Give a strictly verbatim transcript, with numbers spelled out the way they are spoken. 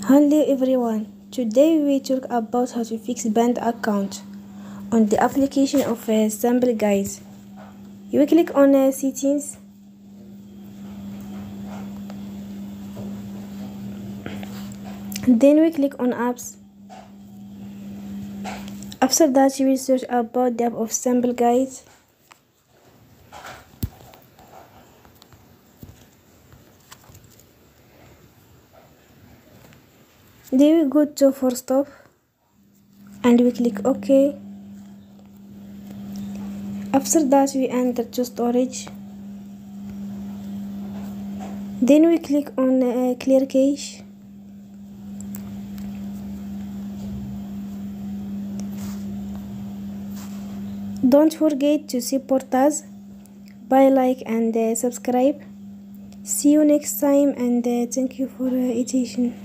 Hello everyone, today we talk about how to fix banned account on the application of uh, Sample Guys. You will click on uh, settings, then we click on apps. After that you will search about the app of Sample Guys. Then we go to for stop and we click OK. After that we enter to storage. Then we click on uh, clear cache. Don't forget to support us by like and uh, subscribe. See you next time and uh, thank you for uh, attention.